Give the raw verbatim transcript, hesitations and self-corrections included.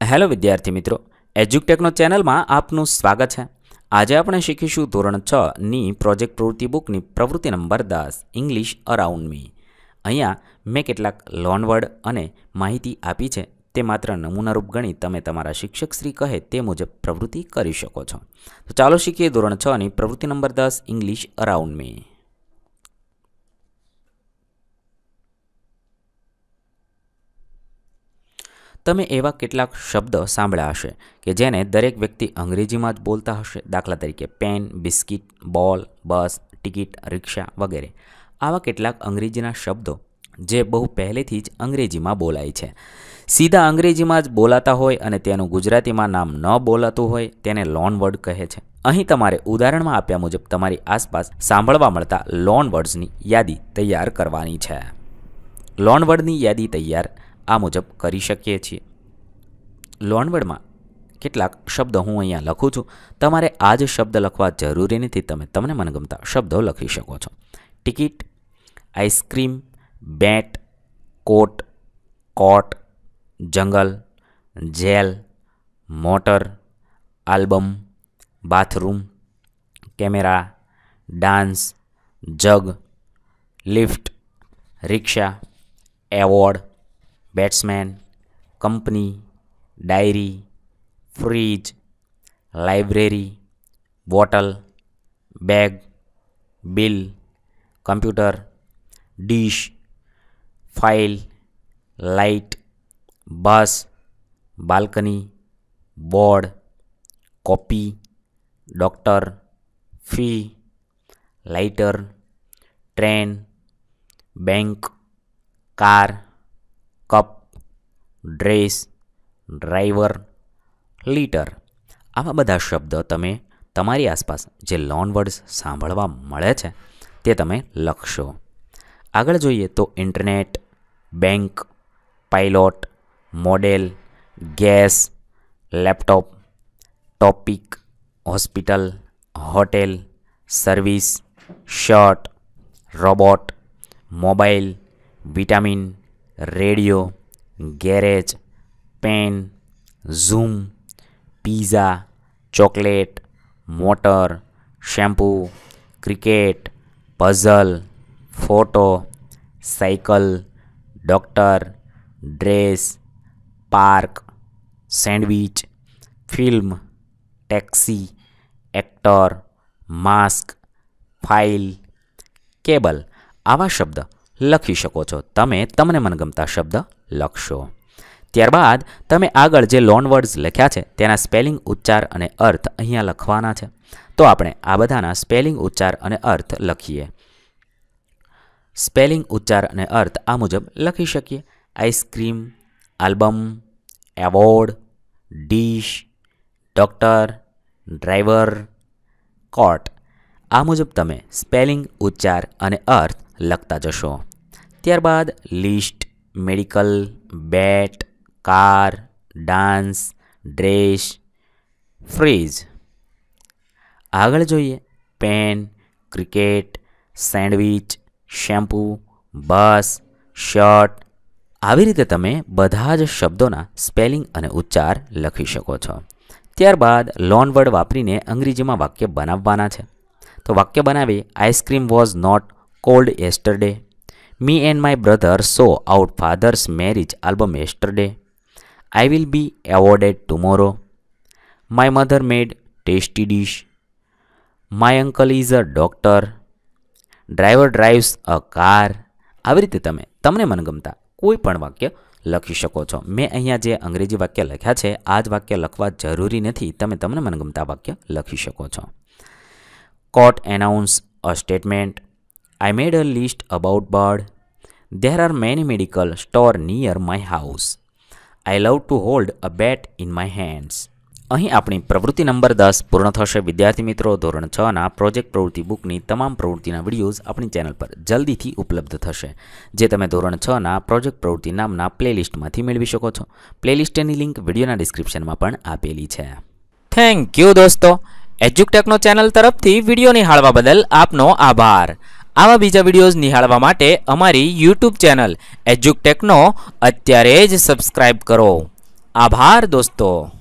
Hello विद्यार्थी मित्रों, एज्युकटेकनो channel में आपनु स्वागत है। आज आपणे शीखीशुं धोरण छ नी प्रोजेक्ट प्रवृत्ति बुकनी प्रवृत्ति नंबर दस इंग्लिश अराउंड मी। अहींया मैं केटलाक लोनवर्ड अने माहिती आपी छे ते मात्र नमूनारूप गणी तमे तमारा शिक्षक श्री कहे ते मुजब प्रवृत्ति करी शको छो। तो चालो शीखीए धोरण छ नी प्रवृत्ति नंबर दस इंग्लिश अराउंड मी। तमे एवा केटलाक शब्द सांभळ्या हशे के जेने दरेक व्यक्ति अंग्रेजी में ज बोलता हशे। दाखला तरीके pen, biscuit, ball, bus, ticket, rickshaw वगैरह। आवा केटलाक अंग्रेजीना शब्दों जे बहु पहलेथी ज अंग्रेजी में बोलाय छे। सीधा अंग्रेजी में ज बोलाता होय अने तेनुं गुजराती में नाम न बोलातुं होय तेने लोन वर्ड कहे छे। અહીં તમારે ઉદાહરણમાં આપ્યા મુજબ તમારી આસપાસ સાંભળવા મળતા લોન વર્ડ્સની યાદી તૈયાર કરવાની છે। લોન વર્ડની યાદી તૈયાર आ मुजब करी शकीए छीए। लोनवर्ड में केटलाक शब्द हूँ अहींया लखुं छुं। तमारे आज शब्द लखवा जरूरी नहीं, तमे तमने मनगमता शब्दों लखी शको छो। Ticket, ice cream, bat, coat, coat, जंगल, jail, motor, album, bathroom, camera, dance, jug, lift, rickshaw, award, batsman, company, diary, fridge, library, bottle, bag, bill, computer, dish, file, light, bus, balcony, board, copy, doctor, fee, lighter, train, bank, car, cup, dress, driver, litre. आवा बधा शब्द तमे तमारी आसपास जे loan words सांभळवा मळे छे ते तमे लखशो। आगळ जोईए तो internet, bank, pilot, model, gas, laptop, topic, hospital, hotel, service, shirt, robot, mobile, vitamin, radio, garage, pen, zoom, pizza, chocolate, motor, shampoo, cricket, puzzle, photo, cycle, doctor, dress, park, sandwich, film, taxi, actor, mask, file, cable. आवा शब्द लखी शको छो। तमे तमने मनगमता शब्द लखशो। त्यारबाद तमे आगळ जे लोन वर्ड्स लख्या छे तेना स्पेलिंग, उच्चार अने अर्थ अहींया लखवाना छे। तो आपणे आ बधाना स्पेलिंग, उच्चार अने अर्थ लखीए। स्पेलिंग, उच्चार अने अर्थ आ मुजब लखी शकीए। Ice cream, album, award, dish, doctor, driver, coat. आ मुजब तमे स्पेलिंग, उच्चार अने अर्थ लखता जशो। त्यारबाद list, medical, bat, car, dance, dress, fridge. आगळ जोईए pen, cricket, sandwich, shampoo, bus, shirt. आवी रीते तमे बधा ज शब्दोना स्पेलिंग अने उच्चार लखी शको छो। त्यारबाद लोन वर्ड वापरीने अंग्रेजीमां वाक्य बनाववाना छे। तो वाक्य बनावी ice cream was not cold yesterday. Me and my brother saw our father's marriage album yesterday. I will be awarded tomorrow. My mother made tasty dish. My uncle is a doctor. Driver drives a car. આવી રીતે તમે તમને મનગમતા કોઈ પણ વાક્ય લખી શકો છો। મેં અહીંયા જે અંગ્રેજી વાક્ય લખ્યા છે આ જ વાક્ય લખવા જરૂરી નથી, તમે તમને મનગમતા વાક્ય લખી શકો છો। Court announce a statement. I made a list about bird. There are many medical stores near my house. I love to hold a bat in my hands. અહીં આપણી પ્રવૃત્તિ નંબર દસ પૂર્ણ થશે। વિદ્યાર્થી મિત્રો, ધોરણ છ ના પ્રોજેક્ટ પ્રવૃત્તિ બુકની તમામ પ્રવૃત્તિના વિડીયોઝ આપણી ચેનલ પર જલ્દીથી ઉપલબ્ધ થશે, જે તમે ધોરણ છ ના પ્રોજેક્ટ પ્રવૃત્તિ નામના પ્લેલિસ્ટમાંથી મેળવી શકો છો। પ્લેલિસ્ટની લિંક વિડીયોના ડિસ્ક્રિપ્શનમાં પણ આપેલી છે। થેન્ક યુ દોસ્તો। એજ્યુકટેકનો ચેનલ તરફથી વિડીયો નિહાળવા બદલ આપનો આભાર। આવા બીજા વિડીયોઝ નિહાળવા માટે અમારી યુટ્યુબ ચેનલ એજ્યુકટેકનો અત્યારે જ સબસ્ક્રાઇબ કરો। આભાર દોસ્તો.